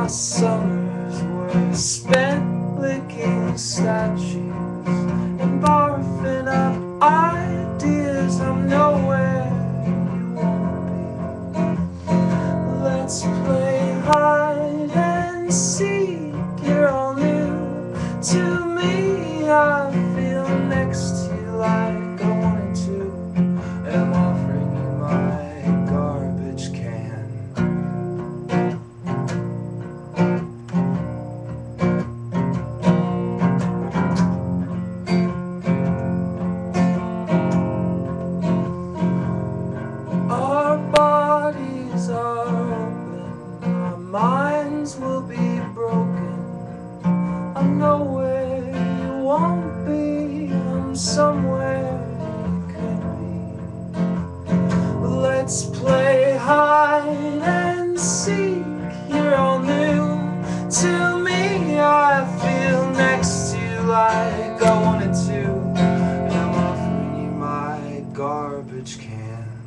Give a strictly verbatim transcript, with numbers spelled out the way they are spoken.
summers were spent licking statues and barfing up ideas. I'm nowhere you wanna be. Let's play hide and seek. You're all new to me. I feel next to you like I wanted to. I'm offering you my garbage can. Our bodies are open, our minds will be broken. I'm nowhere you won't be, I'm somewhere you could be. Let's play hide and seek. You're all new to me. I feel next to you like I wanted to, and I'm offering you my garbage can.